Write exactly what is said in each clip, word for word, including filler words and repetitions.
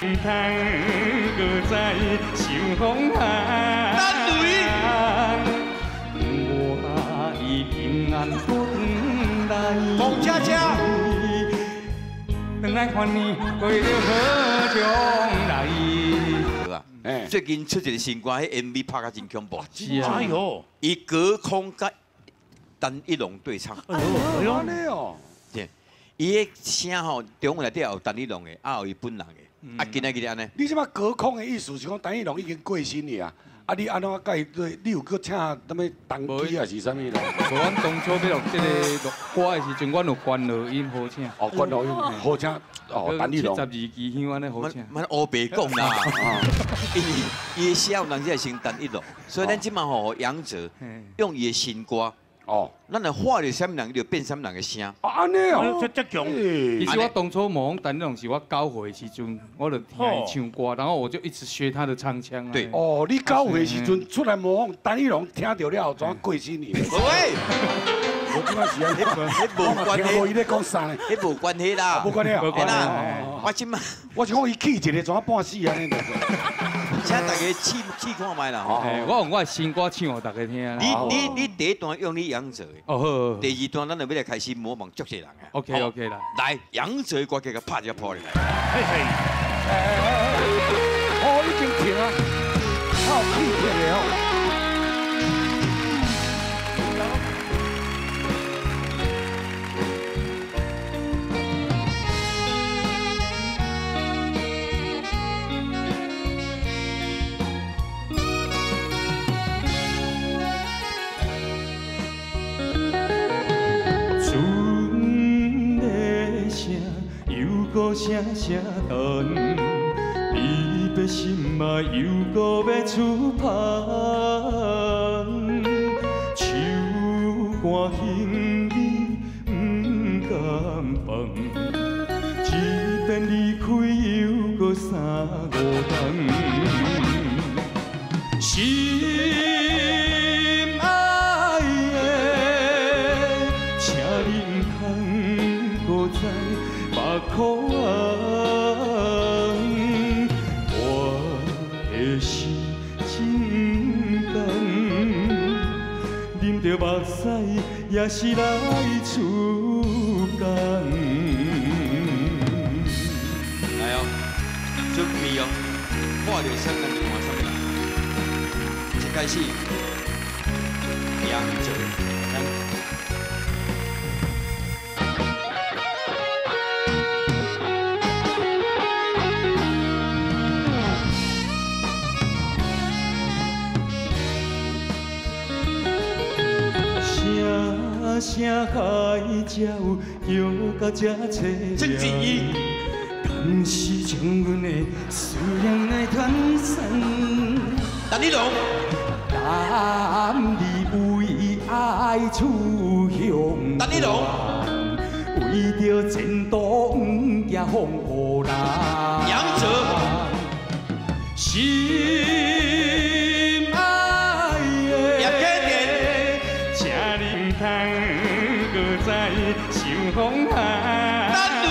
孟佳佳， 等来看你为了何将来？ 对吧？哎，最近出一个新歌，迄 M V 拍甲真恐怖。 是啊， 哎呦， 伊隔空甲陈一龙对唱。 哎呦，安尼哦。 对，伊个声吼，中内底有陈一龙的，也有伊本人的。啊，今仔日安尼。 你即摆隔空的意思是讲，陈一龙已经过身去啊？啊，你安怎甲伊对？你有搁请什么当机还是啥物咯？ 无，阮当初要录这个录歌的时阵，阮有关录音好请。 哦，关录音好请。哦，陈一龙。 七十二支香安尼好请。 蛮乌白讲啦，因为伊的声有人在先陈一龙，所以咱即马吼杨哲用伊的新歌。 哦，咱来画着什么人，就变什么人的声。 啊，安尼哦，这这强。 其实我当初问陈龙是我九岁时阵，我就听伊唱歌，然后我就一直学他的唱腔啊。 对。 哦，你九岁时阵出来模仿陈一龙，听到了后怎过身去？ 喂， 我即摆是安尼， 迄无关系。 我伊咧讲啥呢？ 迄无关系啦。 无关系啊。 无关系。我即摆， 我是讲伊气一个怎半死安尼就是。 请大家试试看卖啦。 我用我的新歌唱给大家听。 你你你第一段用你杨哲的， 哦好。 第二段咱就要来开始模仿足些人啊。 OK OK 啦。 来，杨哲的歌给他拍一下破嚟。 嘿嘿。哦，已经停啊，好气停了。 搁声声等，离别心嘛又搁要出帆。手竿行李不敢放，一边离开又搁三五冬。心爱的，请你唔通搁再目眶。 着目屎也是来出工。 来哦，准备哦，看着什么人就看什么人。一开始，杨哲，咱。 声海鸟叫到这凄凉，敢是将阮的思念来传散？ 陈一龙， 男儿为爱出乡， 陈一龙， 为着前途不惊风雨浪。 杨哲， 心。 风寒，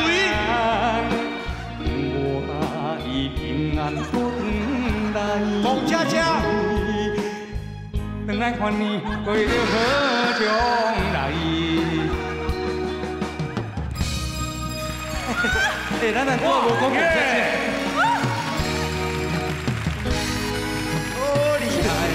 我已平安回来。 孟佳佳， 等来看你为了何将来？哎，咱咱我无讲孟佳佳。 哦，厉害！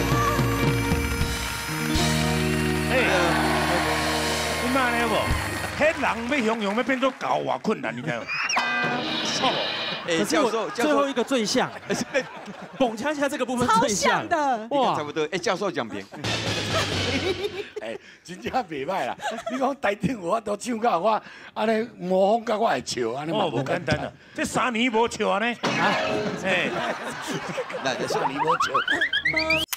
哎，你妈呢无？ 迄人要形容要变做狗啊，困难，你知道吗？ 哎，教授， 最后一个最像，蹦恰恰这个部分最像的， 哇，差不多。哎，教授讲评。 哎，真正袂歹啦！你讲台顶我都唱到我，安尼模仿到我会笑，安尼嘛无简单啊！这三年无笑安尼，啊，哎， 那这三年无笑。